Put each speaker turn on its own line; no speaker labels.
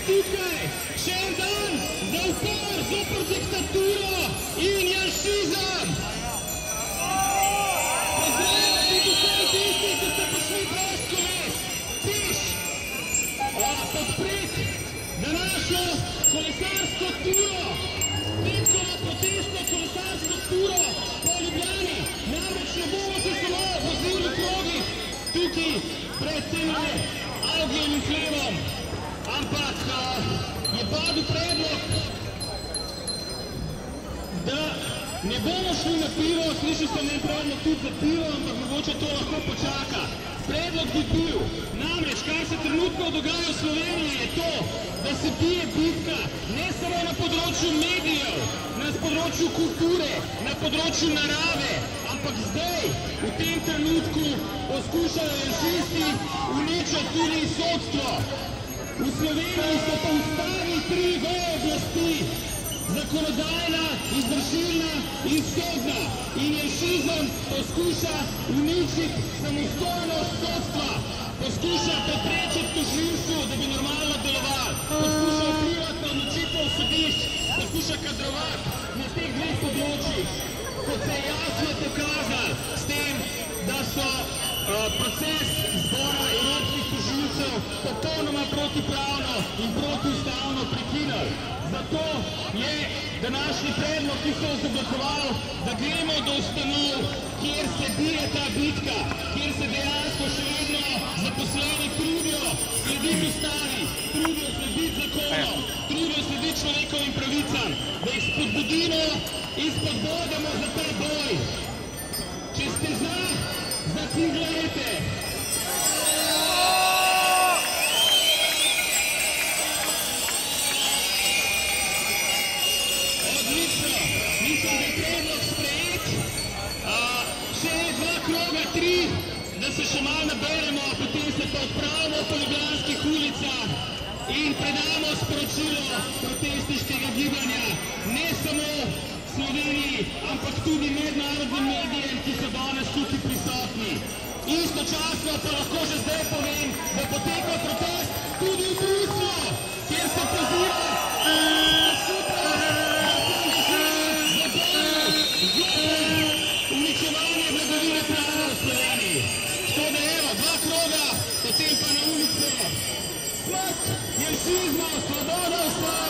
tukaj, še en dan za upor, zoper diktaturo in janšizem. Pozdravljeni tukaj tisti, ki ste prišli brez koles, piš, podpret današnjo kolesarsko turo, petkovo protestno kolesarsko turo po Ljubljani. Namreč ne bomo se samo vozili v krogih tukaj pred tem Avgijevim hlevom, ampak je padel predlog, da ne bomo šli na pivo, slišal sem en predlog tudi za pivo, ampak mogoče to lahko počaka. Predlog bi bil, namreč, kar se trenutno dogaja v Sloveniji, je to, da se bije bitka ne samo na področju medijev, na področju kulture, na področju narave, ampak zdaj, v tem trenutku, poskušajo janšisti uničiti tudi sodstvo. V Sloveniji so pa ustavili 3 veje oblasti, zakonodajna, izvršilna in sodna. In janšizem poskuša uničiti samostojnost sodstva, poskuša preprečiti tožilstvu, da bi normalno delovali, poskuša vplivati na odločitev sodišč, poskuša kadrovati na teh 2 področjih, kot se je jasno pokazali s tem, da so proces zbora evropskih tožilcev popolnoma protipravno in protiustavno prekinili. Zato je današnji predlog, ki so zablokovali, da gremo do ustanov, kjer se bije ta bitka, kjer se dejansko še vedno zaposleni trudijo slediti ustavi, trudijo slediti zakonom, trudijo slediti človekovim pravicam, da jih spodbudimo in spodbudimo za ta boj. Če ste zaciglajte. Odlično, mislim, da je predlog sprejet. Še 2 kroga, 3, da se še malo naberemo, potem se pa odpravimo po ljubljanskih ulicah in predamo sporočilo protestniškega gibanja, ne samo Sloveniji, ampak tudi mednarodnim medijem, ki so danes tukaj prisotni. Istočasno pa lahko že zdaj povem, da poteka protest tudi v Bruslju, kjer se poziva uničevanje vladavine prava v Sloveniji. Tako da evo, 2 kroga, potem pa na ulice. Smrt janšizma, svoboda,